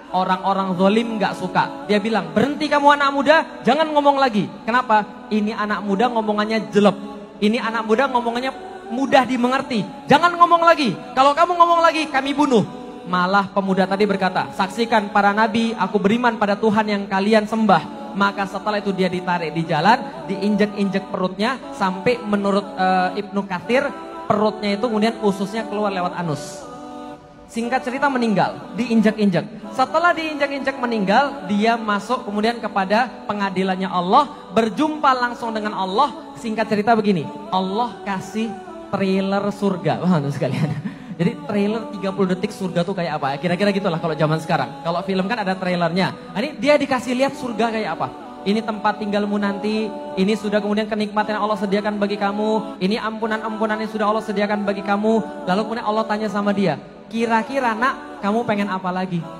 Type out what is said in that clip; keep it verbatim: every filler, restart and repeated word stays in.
orang-orang zalim nggak suka. Dia bilang, berhenti kamu anak muda, jangan ngomong lagi. Kenapa? Ini anak muda ngomongannya jelek. Ini anak muda ngomongannya mudah dimengerti. Jangan ngomong lagi. Kalau kamu ngomong lagi, kami bunuh. Malah pemuda tadi berkata, saksikan para nabi, aku beriman pada Tuhan yang kalian sembah. Maka setelah itu dia ditarik di jalan, diinjek-injek perutnya, sampai menurut uh, Ibnu Katsir, perutnya itu kemudian ususnya keluar lewat anus. Singkat cerita meninggal, diinjak-injak. Setelah diinjak-injak meninggal, dia masuk kemudian kepada pengadilannya Allah, berjumpa langsung dengan Allah. Singkat cerita begini, Allah kasih trailer surga. Wah, sekalian. Jadi trailer tiga puluh detik surga tuh kayak apa? Kira-kira gitulah kalau zaman sekarang. Kalau film kan ada trailernya. Nah, ini dia dikasih lihat surga kayak apa. Ini tempat tinggalmu nanti, ini sudah kemudian kenikmatan yang Allah sediakan bagi kamu, ini ampunan-ampunan yang sudah Allah sediakan bagi kamu. Lalu kemudian Allah tanya sama dia, kira-kira nak, kamu pengen apa lagi?